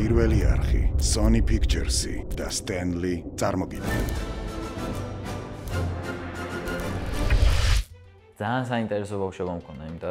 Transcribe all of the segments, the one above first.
პირველი არხი, Sony Pictures-ი და Stanley წარმოგიდგენ. ძალიან საინტერესო ბავშვობა მქონდა, იმიტომ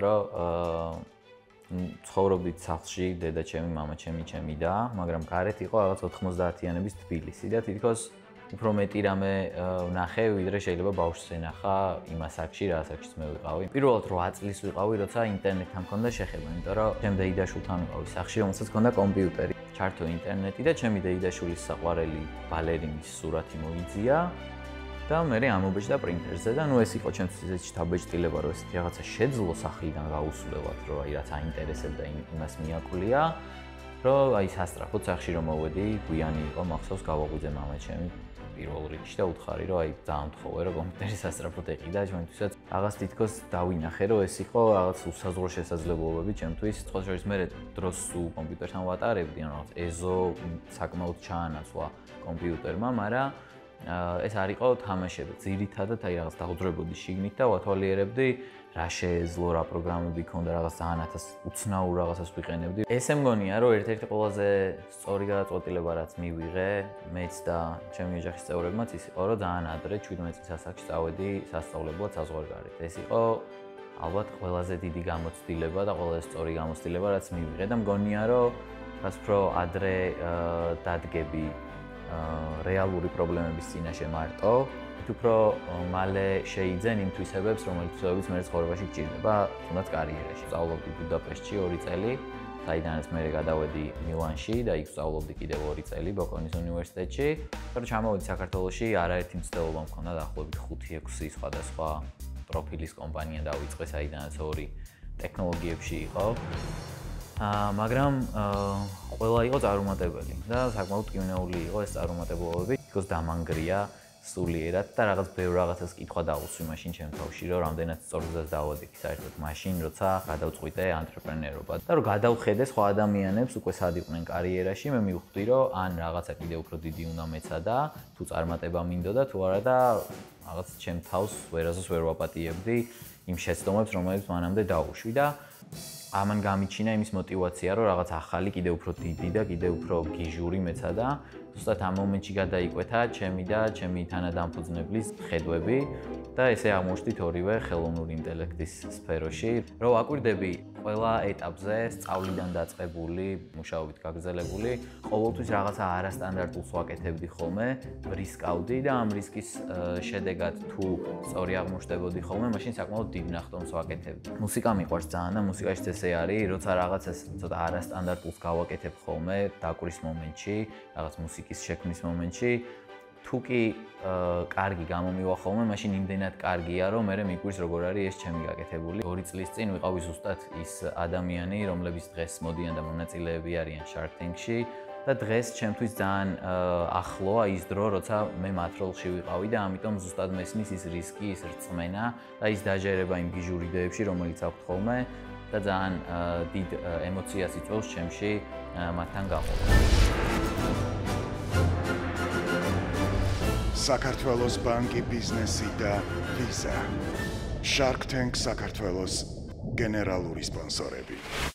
რომ ცხოვრობდით სახლში, დედა-ჩემი, მამა-ჩემი, ჩემი და, მაგრამ გარეთ იყო რაღაც 90-იანების თბილისი და თითქოს უფრო მეტი რამე ვნახე, ვიდრე შეიძლება ბავშვს ენახა იმ ასაკში, რა ასაკშიც მე ვიყავი. პირველად 8 წლის ვიყავი, როცა ინტერნეტთან მქონდა შეხება, იმიტომ რომ ჩემ დეიდაშვილთან ვიყავი სახლში, რომელსაც ჰქონდა კომპიუტერი. ჩართო ინტერნეტი და ჩემი დეიდაშვილის საყვარელი ბალერინის სურათი მოიძია და მე ამობეჭდა პრინტერზე და ნუ ეს იყო ჩემთვის ესეთი შთაბეჭდილება, რომ ესეთი რაღაცა შეძლო სახლიდან გაუსვლელად, რომ აი რაც აინტერესებდა იმას მიაკვლია, რომ აი სასტრაფოდ სახლში რომ მოვედი, გვიანი იყო, მახსოვს გავაღვიძე მამა-ჩემი პირველ რიგში და უთხარი, რომ აი ძალიან მთხოვე, რომ კომპიუტერი სასტრაფოდ ეყიდა ჩვენთვისაც. რაღაც თითქოს დავინახე, რომ ეს იყო რაღაც უსაზღვრო შესაძლებლობები ჩემთვის. სხვა შორის მე დროს სულ კომპიუტერთან ვატარებდი, ან რაღაც ეზო საკმაოდ ჩაანაცვლა კომპიუტერმა, მაგრამ ეს არ იყო თამაშები. ძირითადად აი რაღაც დაუძრებოდი შიგნით და ვათვალიერებდი რა შეეძლო, რა პროგრამები ქონდა, რაღაც ძალიან უცნაურ რაღაცას ვიყენებდი. ესე მგონია, რომ ერთ-ერთი ყველაზე სწორი გადაწყვეტილება რაც მივიღე, მეც და ჩემი ოჯახის წევრებმაც ის იყო, რომ ძალიან ადრე 17 წლის ასაკში წავედი სასწავლებლად საზღვარგარეთ. ეს იყო ალბათ ყველაზე დიდი გამოცდილება და ყველაზე სწორი გამოცდილება რაც მივიღე და მგონია, რომ რაც უფრო ადრე დადგები რეალური პრობლემების წინაშე მარტო, უფრო მალე შეიძენ იმ თვისებებს, რომელიც მე ცხოვრებაში გჭირდება, თუნდაც კარიერაში. ვსწავლობდი ბუდაპეშტში 2 წელი, საიდანაც მე გადავედი მილანში და იქ ვსწავლობდი კიდევ 2 წელი ბოკონის უნივერსიტეტში. მაგრამ ჩამოვედი საქართველოში, არაერთი მცდელობა მქონდა, დაახლოებით 5-6 სხვადასხვა პროფილის კომპანია დავიწყე, საიდანაც 2 ტექნოლოგიებში იყო. მაგრამ ყველა იყო წარუმატებელი და საკმაოდ ტკივნეული იყო ეს წარუმატებლობები, თქოს დამანგრია სულიერად და რაღაც ბევრ რაღაცას კითხვა დაუსვი მაშინ ჩემ თავში, რომ რამდენად სწორად დავადექი საერთოდ მაშინ, როცა გადავწყვიტე ანტრეპრენერობა. და რომ გადავხედე სხვა ადამიანებს უკვე სად იყვნენ კარიერაში, მე მივხვდი, რომ ან რაღაცა კიდევ უფრო დიდი უნდა მეცადა, თუ წარმატება მინდოდა, თუ არა და რაღაც ჩემ თავს ვერასდროს ვერ ვაპატიებდი იმ შეცდომებს, რომელიც მანამდე დაუშვი და ამან გამიჩინა იმის мотиваცია, რომ რაღაც ახალი, კიდევ უფრო დიდი და კიდევ უფრო გიჟური მეცადა. ზუსტად ამ მომენტში გადაიკვეთა ჩემი და ჩემი თანადამფუძნებლის ხედვები და ესე აღმოჩნდით ორივე ხელოვნური ინტელექტის სფეროში, რომ ვაკვირდები ყველა ეტაპზე, სწავლიდან დაწყებული, მუშაობით გაგრძელებული, ყოველთვის რაღაცა არასტანდარტულს ვაკეთებდი ხოლმე, ვრისკავდი და ამ რისკის შედეგად თუ სწორი აღმოჩნდებოდი ხოლმე, მაშინ საკმაოდ დიდ ნახტომს ვაკეთებდი. მუსიკა მიყვარს ძალიან და მუსიკაშიც ესე არის, როცა რაღაცას ცოტა არასტანდარტულს გავაკეთებ ხოლმე, დაკვრის მომენტში, რაღაც მუსიკის შექმნის მომენტში, თუ კი კარგი გამომივა ხოლმე, მაშინ იმდენად კარგია, რომ მე მიგვირს როგორ არის ეს ჩემი გაკეთებული. 2 წლის წინ ვიყავი ზუსტად ის ადამიანი, რომლებიც დღეს მოდიან და მონაწილეები არიან Shark Tank-ში და დღეს ჩემთვის ძალიან ახლოა ის დრო, როცა მე მათ როლში ვიყავი და ამიტომ ზუსტად მესმის ის რისკი, ის რწმენა და ის დაჟერება იმ გიჟურ იდეებში, რომელიც აქვთ ხოლმე და ძალიან დიდ ემოციას იწვევს ჩემში მათთან გაყოლა. საქართველოს ბანკი, ბიზნესი და ვიზა. Shark Tank საქართველოს გენერალური სპონსორები.